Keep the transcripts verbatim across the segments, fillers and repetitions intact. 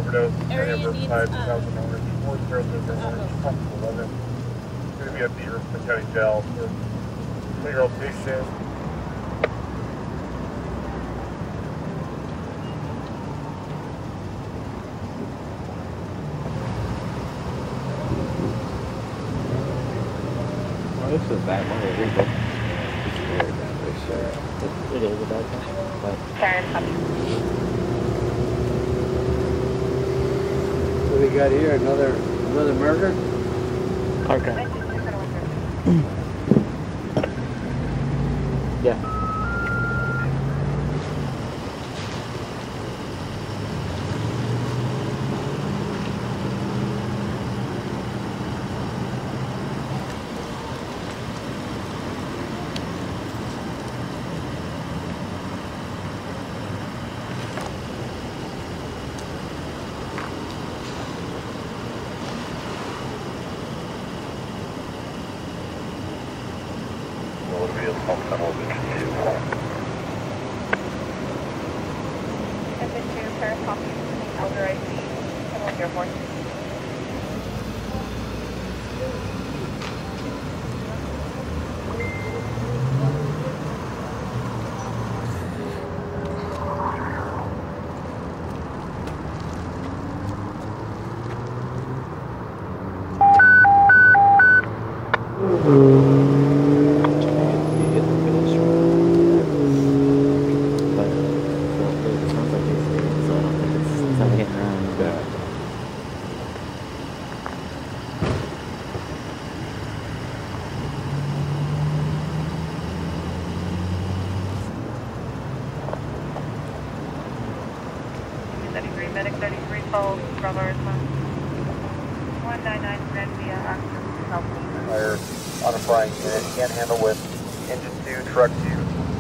overdose at Riverside, two thousand dollars. four zero zero one, eleven. It's going to be at the Riverside County Jail for three-year-old patient. This is a bad one. It's very bad. It, it is a bad one. But what do we got here? Another another murder? Okay. Yeah. On a frying unit, can't handle with engine two, truck two.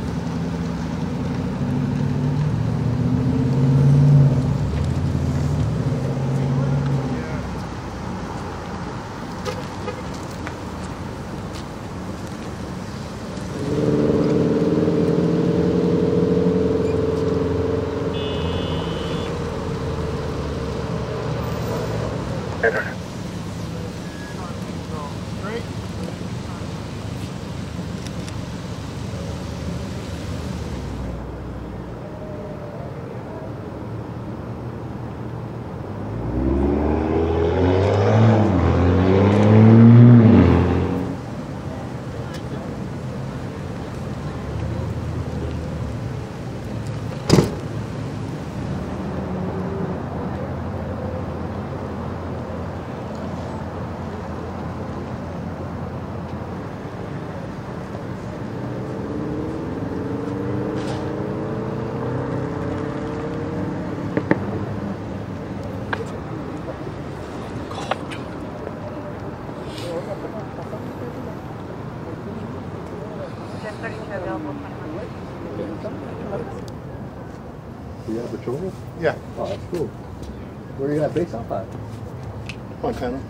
You got a patrol? Yeah. Oh, that's cool. Where are you at base off at? Montana.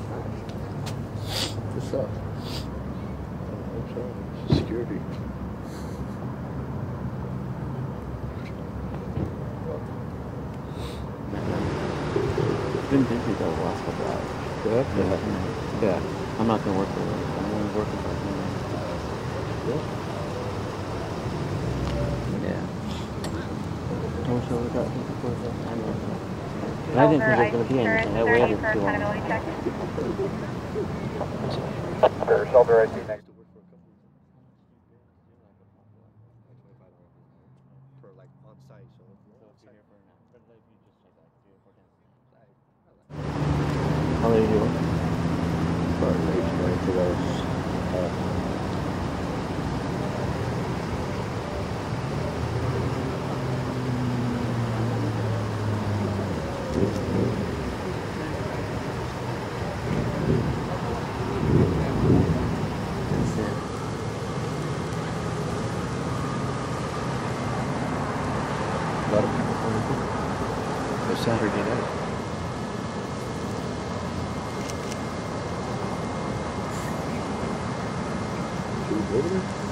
What's up? Security. It's been busy though the last couple hours. Yeah? Yeah. Yeah. I'm not gonna work for it. I'm only working for it. Yeah. I wish I would have got him before that. I know. But I didn't think there was going to be anything. I waited too long. Sure, shelter I C next. For like on site, so how late are you working? start late tonight to those. Uh, Saturday night. Should we go there?